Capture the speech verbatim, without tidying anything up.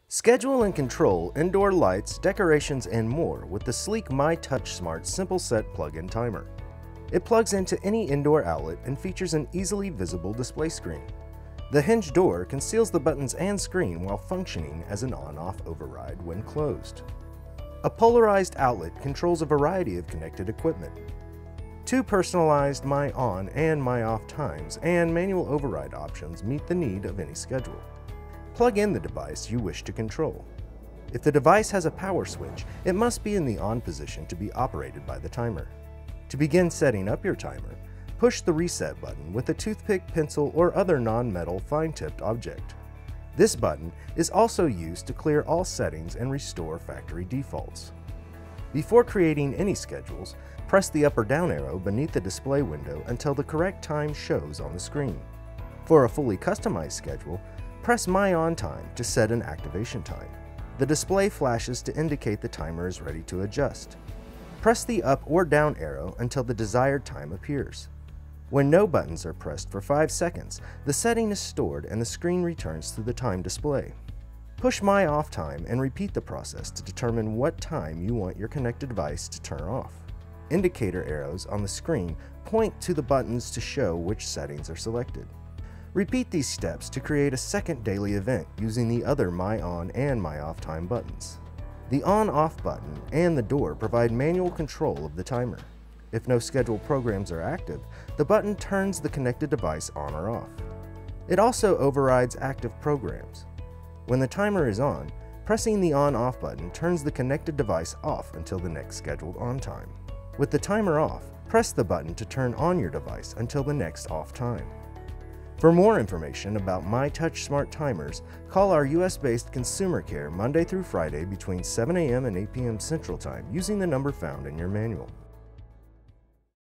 Schedule and control indoor lights, decorations, and more with the sleek myTouchSmart SimpleSet Plug-in Timer. It plugs into any indoor outlet and features an easily visible display screen. The hinge door conceals the buttons and screen while functioning as an on-off override when closed. A polarized outlet controls a variety of connected equipment. Two personalized My On and My Off times and manual override options meet the need of any schedule. Plug in the device you wish to control. If the device has a power switch, it must be in the on position to be operated by the timer. To begin setting up your timer, push the reset button with a toothpick, pencil, or other non-metal fine-tipped object. This button is also used to clear all settings and restore factory defaults. Before creating any schedules, press the up or down arrow beneath the display window until the correct time shows on the screen. For a fully customized schedule, press My On Time to set an activation time. The display flashes to indicate the timer is ready to adjust. Press the up or down arrow until the desired time appears. When no buttons are pressed for five seconds, the setting is stored and the screen returns to the time display. Push My Off Time and repeat the process to determine what time you want your connected device to turn off. Indicator arrows on the screen point to the buttons to show which settings are selected. Repeat these steps to create a second daily event using the other My On and My Off Time buttons. The on-off button and the door provide manual control of the timer. If no scheduled programs are active, the button turns the connected device on or off. It also overrides active programs. When the timer is on, pressing the on-off button turns the connected device off until the next scheduled on time. With the timer off, press the button to turn on your device until the next off time. For more information about myTouchSmart timers, call our U S-based consumer care Monday through Friday between seven A M and eight P M Central Time using the number found in your manual.